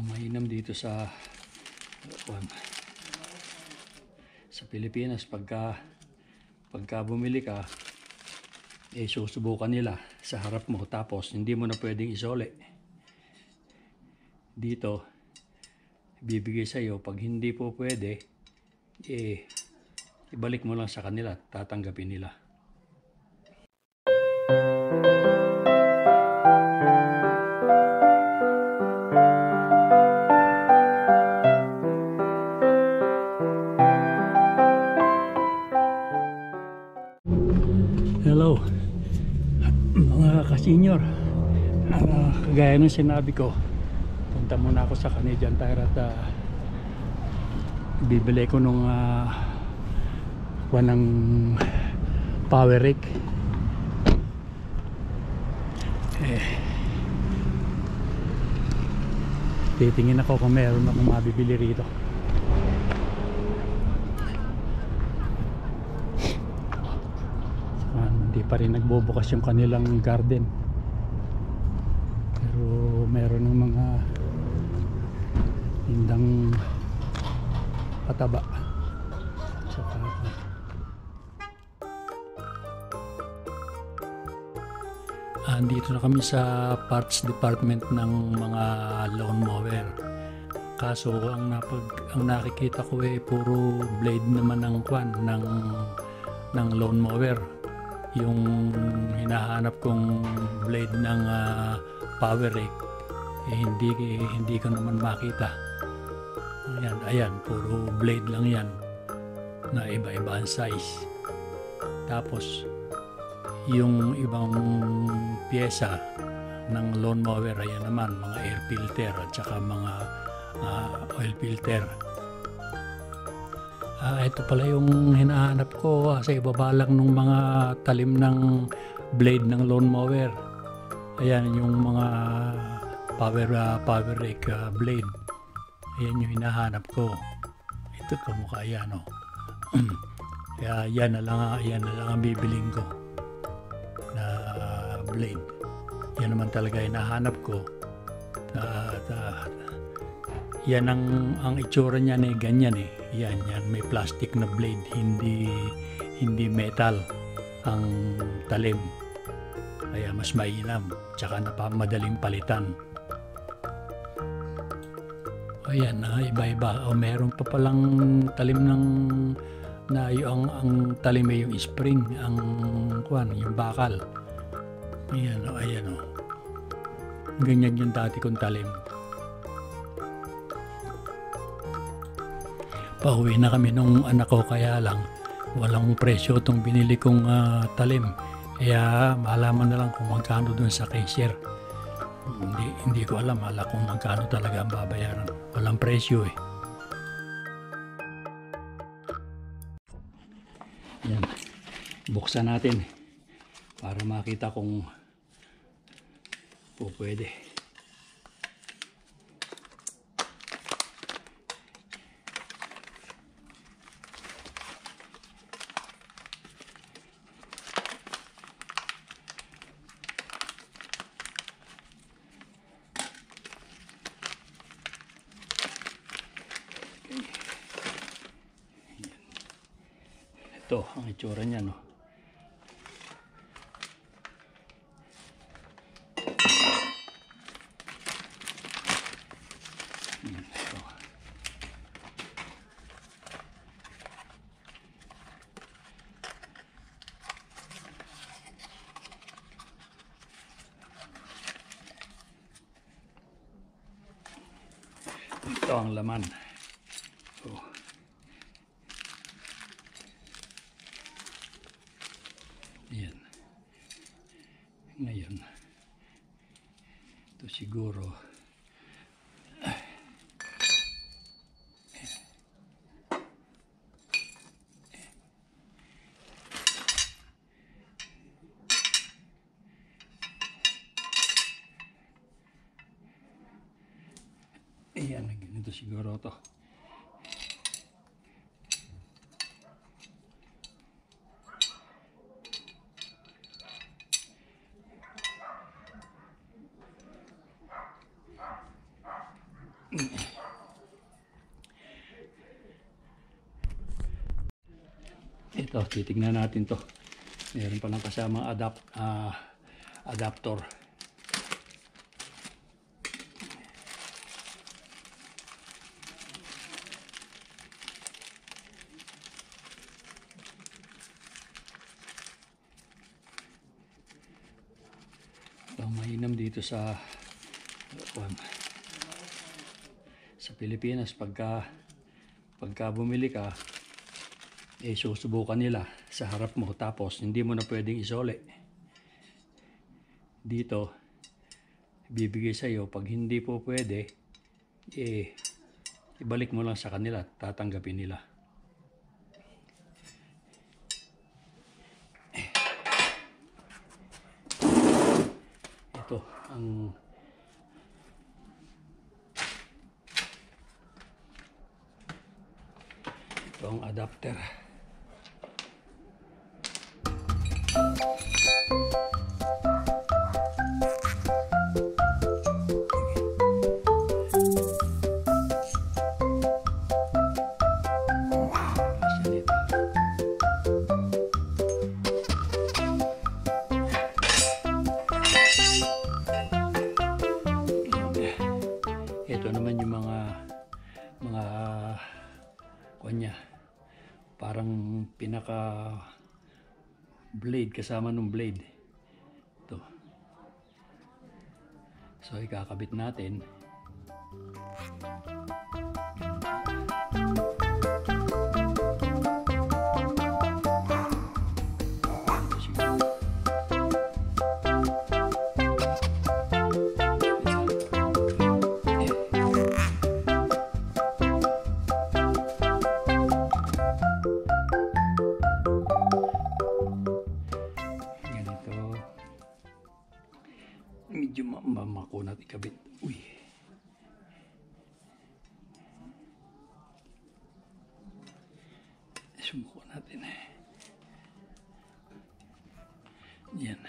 mainam dito sa Pilipinas pagka bumili ka, susubukan nila sa harap mo, tapos hindi mo na pwedeng isole. Dito bibigay sa iyo, pag hindi po pwede, ibalik mo lang sa kanila, tatanggapin nila. Hello mga ka-senior, kagaya ng sinabi ko, punta muna ako sa Canadian Tire at bibili ko nung ng power rake. Titingin ako kung meron akong mabibili rito. Hindi pa rin nagbubukas yung kanilang garden, pero meron ng mga tindang pataba. Andito na kami sa parts department ng mga lawn mower. Kaso ang nakikita ko puro blade naman ng ng lawn mower. Yung hinahanap kong blade ng power rake, hindi ko naman makita. Ayan, puro blade lang yan na iba-iba ang size. Tapos yung ibang pyesa ng lawn mower, ayan naman, mga air filter at saka mga oil filter. Ito pala yung hinahanap ko sa ibaba lang ng mga talim ng blade ng lawn mower. Ayan yung mga power rake blade. Ayan yung hinahanap ko. Ito kamukha yan, oh. Kaya yan na lang ang bibiling ko na blade. Yan naman talaga hinahanap ko. Yan ang itsura niya ganyan Yan, may plastic na blade, hindi metal ang talim. Kaya mas mainam, tsaka madaling palitan. Ayan, iba-iba. Meron pa palang talim ang talim yung spring, yung bakal. Ayan. Ganyan yung dati kong talim. Pauwi na kami nung anak ko, kaya lang walang presyo itong binili kong talim. Kaya malaman na lang kung magkano dun sa cashier. Hindi ko alam kung magkano talaga ang babayaran. Walang presyo Yan. Buksan natin para makita kung pwede. Ito ang itsura niya, no. Ito ang laman. Yan. Ngayon, ito siguro ayan, ganito siguro to. Ito, titignan natin to. Meron pa lang kasamang adapter. Ang mainam dito sa Pilipinas, pagka bumili ka, susubukan nila sa harap mo, tapos hindi mo na pwedeng isole. Dito bibigay sa iyo, pag hindi po pwede, ibalik mo lang sa kanila, tatanggapin nila. Ito ang adapter. Ito naman yung mga kanya, parang pinaka blade, kasama nung blade ito. So ikakabit natin. Medyo makunat ikabit. Uy. Subukan natin. Yan.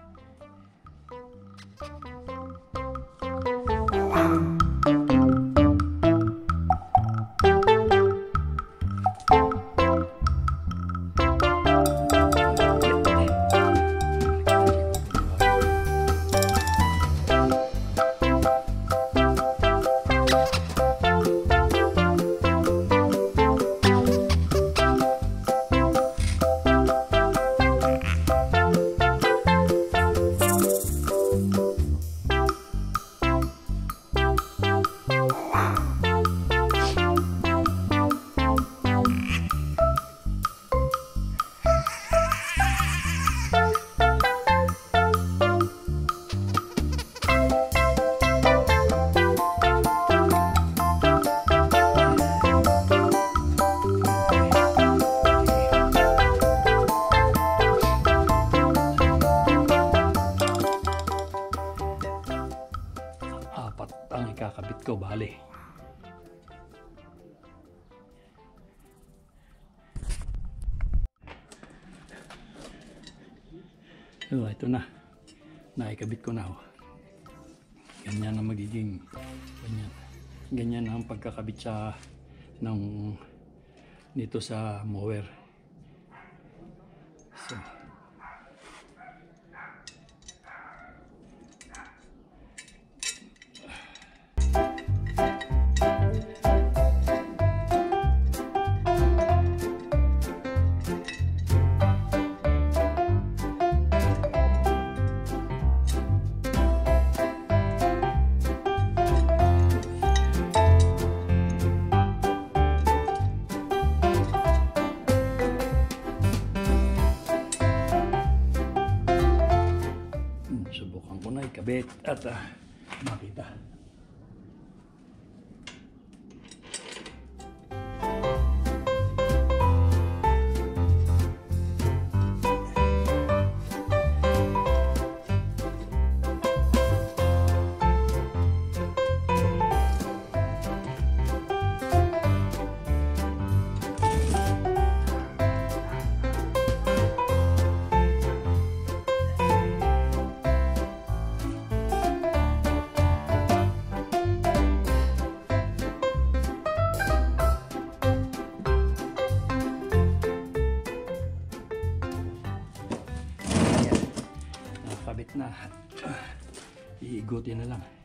Ang ikakabit ko, bali. So, ito na. Naikabit ko na. Ganyan ang magiging ganyan ang pagkakabit sa dito sa mower. So, subukan ko na ikabit at makita. Iigutin na lang.